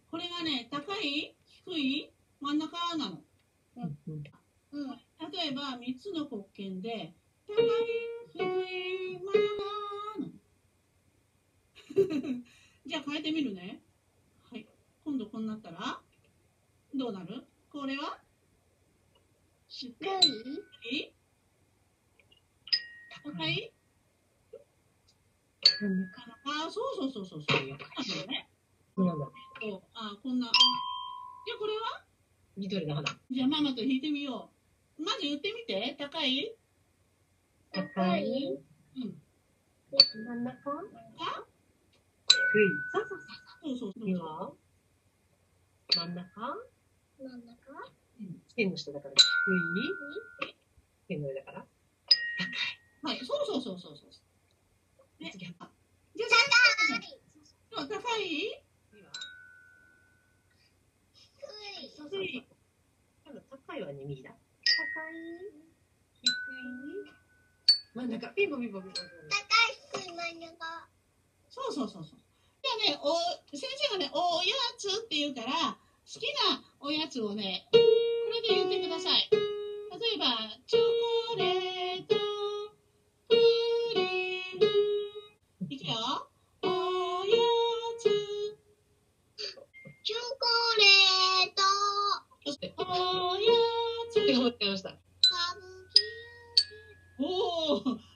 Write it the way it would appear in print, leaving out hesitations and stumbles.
これがね、高い、低い、真ん中なの。例えば、3つの黒鍵で、高い、低い、真ん中なの。じゃあ変えてみるね。はい。今度こうなったら、どうなる？これは低い？ 高い？あ、そうそう。そうなんだよね。こんな。じゃあこれは緑の花。 じゃあママと弾いてみよう。まず言ってみて。高い？ 高い？ うん。 真ん中？ あ？ 低い。 そう。 次は真ん中？ うん。 剣の下だから低い？剣の上だからはい、そう。ね、 次はじゃあ高い？ 低い。多分高いはね、右だ。高い？低い？真ん中。ピンポン。 そう。じゃあね、先生がね、おやつって言うから、好きなおやつをね、これで言ってください。例えば、チョコレート、プリン。いくよ。おやつ。 チョコレート。 そして、おやつ。 頑張ってました。 おー。